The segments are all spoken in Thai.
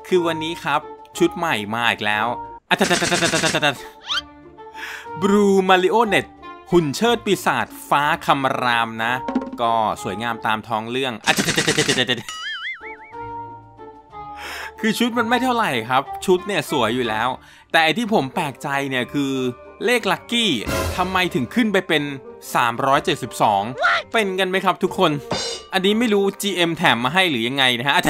คือวันนี้ครับชุดใหม่มาอีกแล้วบลูมาริโอเน็ตหุ่นเชิดปีศาจฟ้าคำรามนะก็สวยงามตามท้องเรื่องคือชุดมันไม่เท่าไหร่ครับชุดเนี่ยสวยอยู่แล้วแต่ไอที่ผมแปลกใจเนี่ยคือเลขลัคกี้ทำไมถึงขึ้นไปเป็น372เป็นกันไหมครับทุกคนอันนี้ไม่รู้ GM แถมมาให้หรือยังไงนะฮะ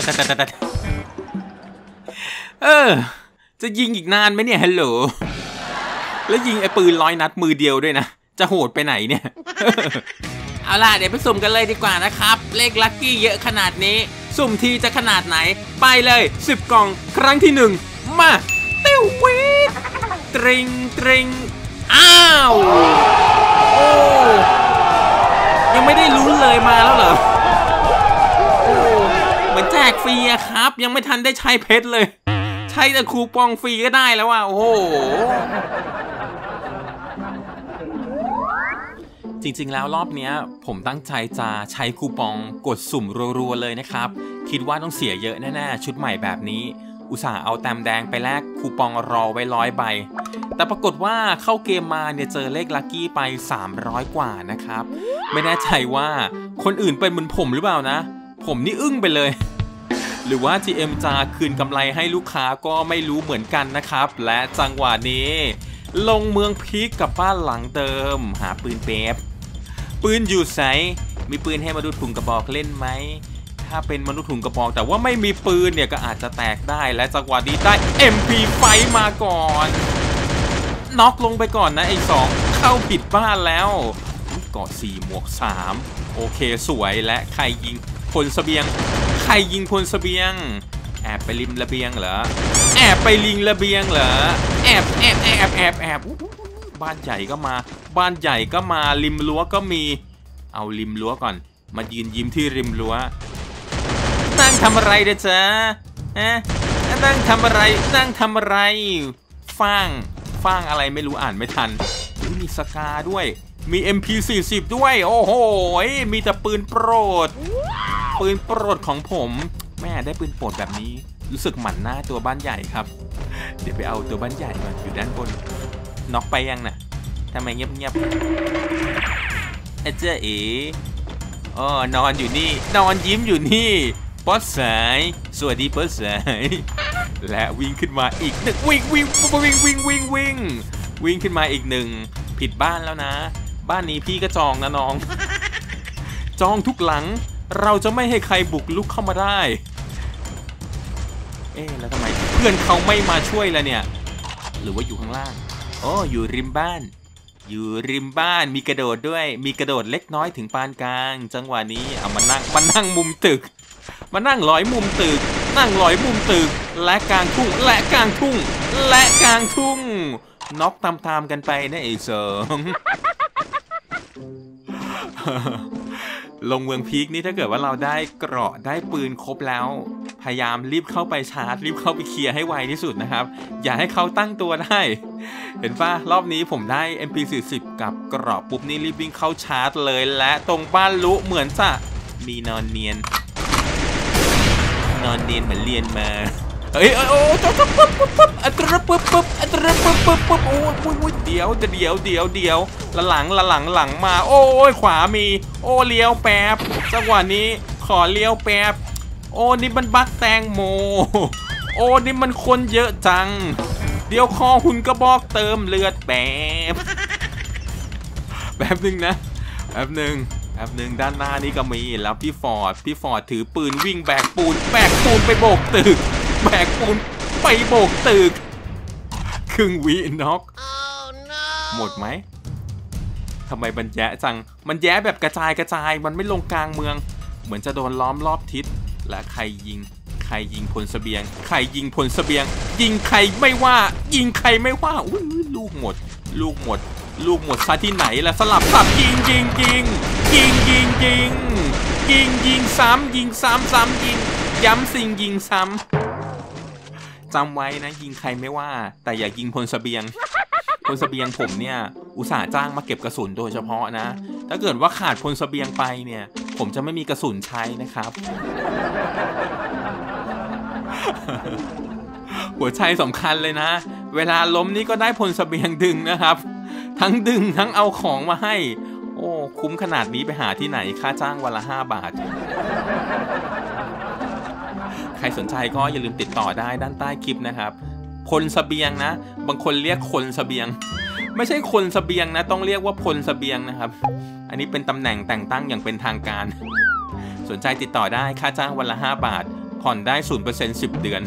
จะยิงอีกนานไหมเนี่ยฮัลโหลแล้วยิงไอ้ปืน100 นัดมือเดียวด้วยนะจะโหดไปไหนเนี่ย เอาล่ะเดี๋ยวไปสุ่มกันเลยดีกว่านะครับเลขลัคกี้เยอะขนาดนี้สุ่มทีจะขนาดไหนไปเลย10 กล่องครั้งที่1มาติ้ววีดตริงตริงอ้าวโอ้ยังไม่ได้ลุ้นเลยมาแล้วเหรอโอ้เหมือนแจกฟรีอะครับยังไม่ทันได้ใช้เพชรเลยใช้แต่คูปองฟรีก็ได้แล้วว่ะโอ้โหจริงๆแล้วรอบนี้ผมตั้งใจจะใช้คูปองกดสุ่มรัวๆเลยนะครับคิดว่าต้องเสียเยอะแน่ๆชุดใหม่แบบนี้อุตส่าห์เอาแต้มแดงไปแลกคูปองรอไว้100 ใบแต่ปรากฏว่าเข้าเกมมาเนี่ยเจอเลขลัคกี้ไป300 กว่านะครับไม่แน่ใจว่าคนอื่นเป็นเหมือนผมหรือเปล่านะผมนี่อึ้งไปเลยหรือว่า GM จะคืนกำไรให้ลูกค้าก็ไม่รู้เหมือนกันนะครับและจังหวะนี้ลงเมืองพีคกับบ้านหลังเดิมหาปืนเป๊ปปืนอยู่ไหนมีปืนให้มนุษย์ถุงกระบอกเล่นไหมถ้าเป็นมนุษย์ถุงกระบอกแต่ว่าไม่มีปืนเนี่ยก็อาจจะแตกได้และจังหวะนี้ได้ MP ไฟมาก่อนน็อกลงไปก่อนนะไอ้2เข้าผิดบ้านแล้วเกาะ4 หมวก 3โอเคสวยและใครยิงพลเสบียงใครยิงพลเสบียงแอบไปริมระเบียงเหรอแอบไปลิงระเบียงเหรอแอบบ้านใหญ่ก็มาบ้านใหญ่ก็มาริมรั้วก็มีเอาริมรั้วก่อนมายืนยิ้มที่ริมรั้วนั่งทำอะไรเด้อจ๊ะนั่งทำอะไรฟางอะไรไม่รู้อ่านไม่ทันมีสกาด้วยมี MP40 ด้วยโอ้โหมีแต่ปืนโปรดของผมแม่ได้ปืนโปรดแบบนี้รู้สึกหมั่นหน้าตัวบ้านใหญ่ครับเดี๋ยวไปเอาตัวบ้านใหญ่ก่อนอยู่ด้านบนน็อกไปยังน่ะทำไมเงียบเจ๊นอนอยู่นี่นอนยิ้มอยู่นี่ป๊อดสายสวัสดีป๊อดสายและวิ่งขึ้นมาอีกหนึ่งวิ่งขึ้นมาอีก1ผิดบ้านแล้วนะบ้านนี้พี่ก็จองนะน้อง จองทุกหลังเราจะไม่ให้ใครบุกลุกเข้ามาได้แล้วทำไมเพื่อนเขาไม่มาช่วยล่ะเนี่ยหรือว่าอยู่ข้างล่างอยู่ริมบ้านมีกระโดดด้วยมีกระโดดเล็กน้อยถึงปานกลางจังหวะนี้เอามานั่งมุมตึกมานั่งร้อยมุมตึกและกลางทุ่งน็อกตามกันไปนะไอ้เสริงลงเมืองพีคนี่ถ้าเกิดว่าเราได้เกราะได้ปืนครบแล้วพยายามรีบเข้าไปชาร์จรีบเข้าไปเคลียร์ให้ไวที่สุดนะครับอย่าให้เขาตั้งตัวได้เห็นป่ะรอบนี้ผมได้ MP40 กับเกราะปุ๊บนี่รีบวิ่งเข้าชาร์จเลยและตรงบ้านลุเหมือนจะมีนอนเนียนเหมือนเรียนมาโอ้เดี๋ยวหลังมาโอ้ยขวามีเลี้ยวแป๊บจังหวะนี้ขอเลี้ยวแป๊บนี่มันบักแตงโมนี่มันคนเยอะจังเดี๋ยวคอหุ่นกระบอกเติมเลือดแป๊บนึงนะแป๊บนึงด้านหน้านี้ก็มีแล้วพี่ฟอร์ดถือปืนวิ่งแบกปูนไปโบกตึกครึ่งวิน็อกหมดไหมทำไมมันแย่จังมันแย่แบบกระจายมันไม่ลงกลางเมืองเหมือนจะโดนล้อมรอบทิศและใครยิงพลเสบียงยิงใครไม่ว่าลูกหมดซะที่ไหนล่ะสลับสับยิงซ้ำยิงย้ำสิ่งยิงซ้ำจำไว้นะยิงใครไม่ว่าแต่อย่ายิงพลเสบียงผมเนี่ยอุตส่าห์จ้างมาเก็บกระสุนโดยเฉพาะนะถ้าเกิดว่าขาดพลเสบียงไปเนี่ยผมจะไม่มีกระสุนใช้นะครับหัวใจสำคัญเลยนะเวลาล้มนี่ก็ได้พลเสบียงดึงนะครับทั้งดึงทั้งเอาของมาให้โอ้คุ้มขนาดนี้ไปหาที่ไหนค่าจ้างวันละ5 บาทใครสนใจก็อย่าลืมติดต่อได้ด้านใต้คลิปนะครับพลเสบียงนะบางคนเรียกคนเสบียงไม่ใช่คนเสบียงนะต้องเรียกว่าพลเสบียงนะครับอันนี้เป็นตำแหน่งแต่งตั้งอย่างเป็นทางการสนใจติดต่อได้ค่าจ้างวันละ5 บาทผ่อนได้ 0% 10 เดือน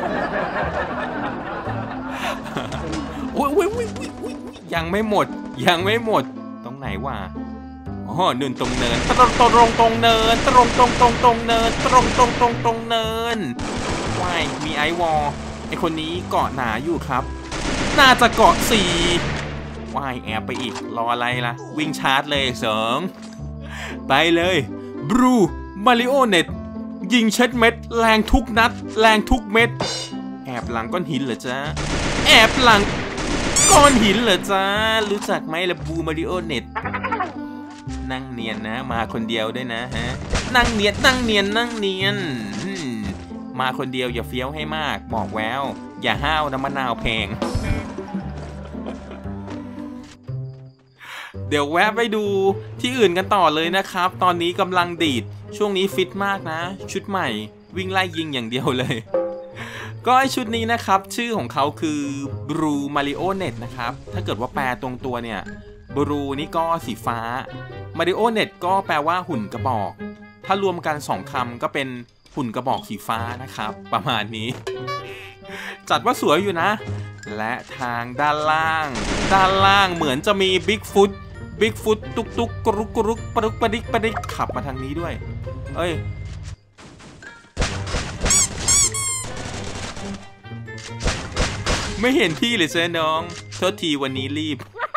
โอ้ยยังไม่หมดตรงไหนวะอ๋อเนินตรงเนินตรงเนินตรงเนินตรงเนินว้ายมีไอวอลไอคนนี้เกาะหนาอยู่ครับน่าจะเกาะ4ว้ายแอบไปอีกรออะไรล่ะวิ่งชาร์จเลยไปเลยบรูมาริโอเน็ตยิงเช็ดเม็ดแรงทุกนัดแรงทุกเม็ดแอบหลังก้อนหินเหรอจ๊ะแอบหลังก้อนหินเหรอจ๊ะรู้จักไหมล่ะบูมาริโอเน็ตนั่งเนียนนะมาคนเดียวด้วยนะฮะนั่งเนียนมาคนเดียวอย่าเฟี้ยวให้มากบอกแววอย่าห้าวน้ำมะนาวแพงเดี๋ยวแวะไปดูที่อื่นกันต่อเลยนะครับตอนนี้กำลังดีดช่วงนี้ฟิตมากนะชุดใหม่วิ่งไล่ยิงอย่างเดียวเลยก็ไอชุดนี้นะครับชื่อของเขาคือ Blue Marionette นะครับถ้าเกิดว่าแปลตรงตัวเนี่ย Blue นี่ก็สีฟ้า Marionette ก็แปลว่าหุ่นกระบอกถ้ารวมกัน2 คำก็เป็นหุ่นกระบอกสีฟ้านะครับประมาณนี้จัดว่าสวยอยู่นะและทางด้านล่างเหมือนจะมีบิ๊กฟุตตุกกรุกปรุกปดิกขับมาทางนี้ด้วยเอ้ยไม่เห็นพี่เลยเจ้น้องโทษทีวันนี้รีบ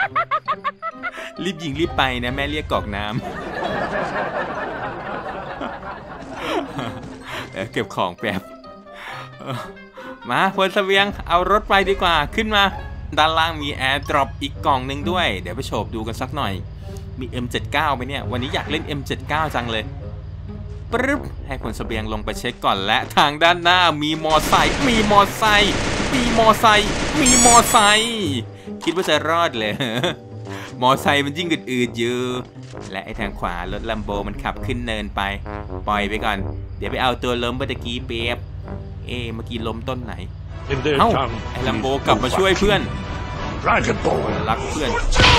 ยิงรีบไปนะแม่เรียกกอกน้ำเก็บของแป๊บมาพลเสบียงเอารถไปดีกว่าขึ้นมาด้านล่างมีแอร์ดรอปอีกกล่องหนึ่งด้วยเดี๋ยวไปโฉบดูกันสักหน่อยมี M79 ไหมเนี่ยวันนี้อยากเล่น M79 จังเลยปึ๊บให้พลเสบียงลงไปเช็คก่อนและทางด้านหน้ามีมอไซค์คิดว่าจะรอดเลยมอไซค์มันยิ่งอืดๆอยู่และไอ้ทางขวารถลัมโบมันขับขึ้นเนินไปปล่อยไปก่อนเดี๋ยวไปเอาตัวล้มเมื่อกี้เป๊บเมื่อกี้ล้มต้นไหนเอ้าไอ้ลัมโบกลับมาช่วยเพื่อนคนรักเพื่อน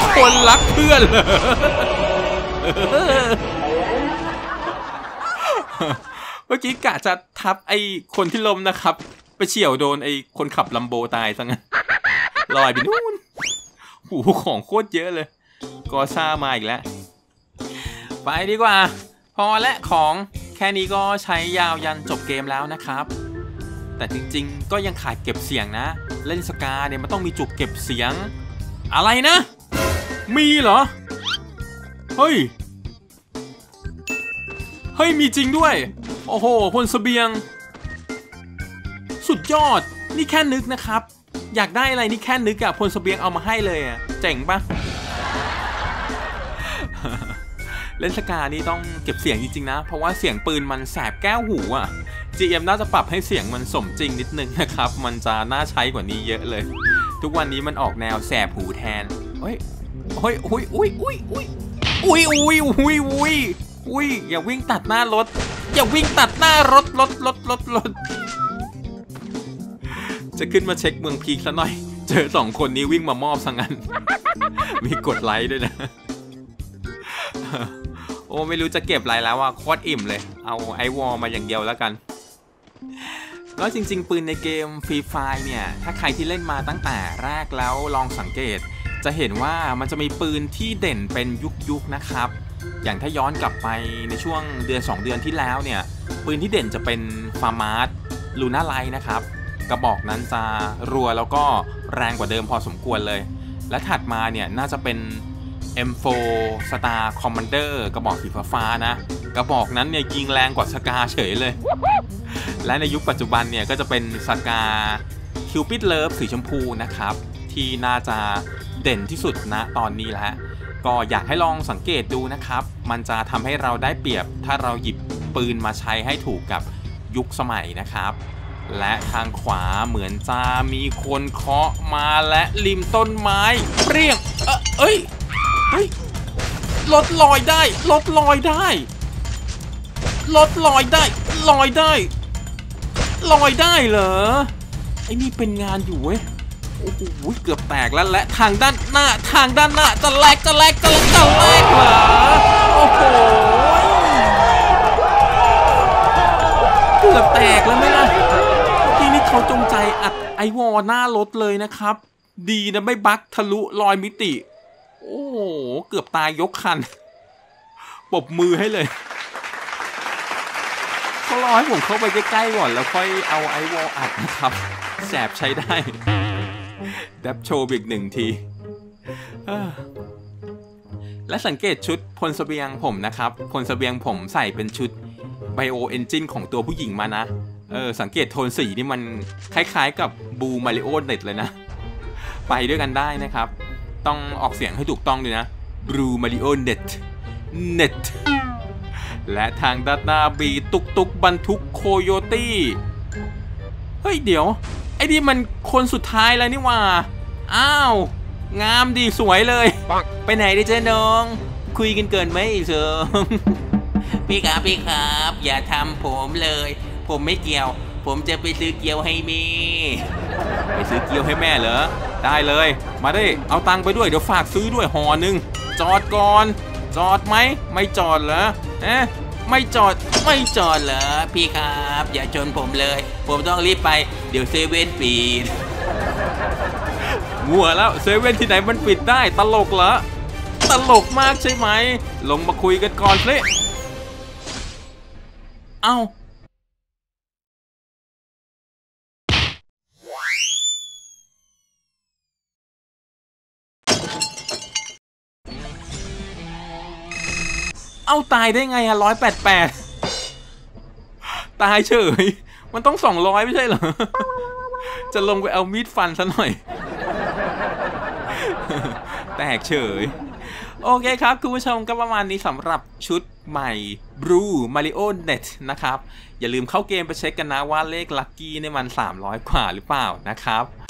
เมื่อกี้กะจะทับไอ้คนที่ล้มนะครับไปเฉี่ยวโดนไอ้คนขับลัมโบตายซะงั้นลอยไปนู่นหูของโคตรเยอะเลยกอซ่ามาอีกแล้วไปดีกว่าพอและของแค่นี้ก็ใช้ยาวยันจบเกมแล้วนะครับแต่จริงๆก็ยังขาดเก็บเสียงนะเล่นสกาเนี่ยมันต้องมีจุกเก็บเสียงอะไรนะมีเหรอเฮ้ยมีจริงด้วยโอ้โหพลเสบียงสุดยอดนี่แค่นึกนะครับอยากได้อะไรนี่แค่นึกอะพลเสบียงเอามาให้เลยอะเจ๋งปะ เล่นสกานี่ต้องเก็บเสียงจริงๆนะเพราะว่าเสียงปืนมันแสบแก้วหูอะ GM น่าจะปรับให้เสียงมันสมจริงนิดนึงนะครับมันจะน่าใช้กว่านี้เยอะเลยทุกวันนี้มันออกแนวแสบหูแทนอย่าวิ่งตัดหน้ารถจะขึ้นมาเช็คเมืองพีคซะหน่อยเจอ2 คนนี้วิ่งมามอบซะงั้น มีกดไลค์ด้วยนะโอ้ไม่รู้จะเก็บอะไรแล้วอ่ะโคตรอิ่มเลยเอาไอวอลมาอย่างเดียวแล้วกันแล้วจริงๆปืนในเกมฟรีไฟร์เนี่ยถ้าใครที่เล่นมาตั้งแต่แรกแล้วลองสังเกตจะเห็นว่ามันจะมีปืนที่เด่นเป็นยุคนะครับอย่างถ้าย้อนกลับไปในช่วงเดือน2 เดือนที่แล้วเนี่ยปืนที่เด่นจะเป็นฟาร์มาร์สลูน่าไลท์นะครับกระบอกนั้นจะรัวแล้วก็แรงกว่าเดิมพอสมควรเลยและถัดมาเนี่ยน่าจะเป็น M4 Star Commander กระบอกสีฟ้านะกระบอกนั้นเนี่ยยิงแรงกว่าสกาเฉยเลยและในยุคปัจจุบันเนี่ยก็จะเป็นสกา Cupid Love สีชมพูนะครับที่น่าจะเด่นที่สุดณตอนนี้แล้วก็อยากให้ลองสังเกตดูนะครับมันจะทำให้เราได้เปรียบถ้าเราหยิบปืนมาใช้ให้ถูกกับยุคสมัยนะครับและทางขวาเหมือนจะมีคนเคาะมาและริมต้นไม้เปรี้ยงเฮ้ยรถลอยได้รถลอยได้รถลอยได้ลอยได้ลอยได้เหรอไอ้นี่เป็นงานอยู่เว้ยโอ้โหเกือบแตกแล้วและทางด้านหน้าจะแลกเหรอโอ้โหเกือบแตกแล้วไหมล่ะที่นี่เขาจงใจอัดไอวอลหน้ารถเลยนะครับดีนะไม่บั๊กทะลุรอยมิติโอ้โหเกือบตายยกคันปรบมือให้เลยเขารอให้ผมเข้าไปใกล้ๆก่อนแล้วค่อยเอาไอวอลอัดนะครับแสบใช้ได้ดับโชว์อีก1 ทีและสังเกตชุดพลเสบียงผมนะครับพลเสบียงผมใส่เป็นชุดไบโอเอนจินของตัวผู้หญิงมานะสังเกตโทนสีนี่มันคล้ายๆกับบูมาริโอเน็ตเลยนะไปด้วยกันได้นะครับต้องออกเสียงให้ถูกต้องด้วยนะบูมาริโอเน็ตและทางด้านหน้าบีตุกบรรทุกโคโยตี้เฮ้ยเดี๋ยวไอ้นี่มันคนสุดท้ายแล้วนี่ว่าอ้าวงามดีสวยเลยไปไหนดิเจ๊น้องคุยกันเกินไหมเชิงพี่ครับอย่าทำผมเลยผมไม่เกี่ยวผมจะไปซื้อเกี๊ยวให้แม่ไปซื้อเกี๊ยวให้แม่เหรอได้เลยมาดิเอาตังค์ไปด้วยเดี๋ยวฝากซื้อด้วยห่อนึงจอดก่อนจอดไหมไม่จอดเหรอไม่จอดเหรอพี่ครับอย่าชนผมเลยผมต้องรีบไปเดี๋ยวเซเว่นปิดงัวแล้วเซเว่นที่ไหนมันปิดได้ตลกเหรอตลกมากใช่ไหมลงมาคุยกันก่อนสิเอ้าตายได้ไงอะ188ตายเฉยมันต้อง200ไม่ใช่เหรอจะลงไปเอามีดฟันซะหน่อยแตกเฉยโอเคครับคุณผู้ชมก็ประมาณนี้สำหรับชุดใหม่ Blue Mario Net นะครับอย่าลืมเข้าเกมไปเช็คกันนะว่าเลขลัคกี้เนี่ยมัน300 กว่าหรือเปล่านะครับ